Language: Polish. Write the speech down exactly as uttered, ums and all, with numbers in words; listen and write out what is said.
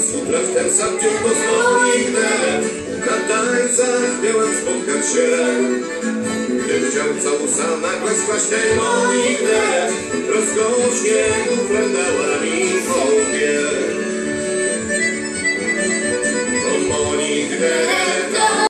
Raptem sam cię poznolignę, na tańcach miałem spotkać się. Gdym chciał całusa nagle skłaść tej molignę, rozkosznie uprawdała mi hołbie. O molignę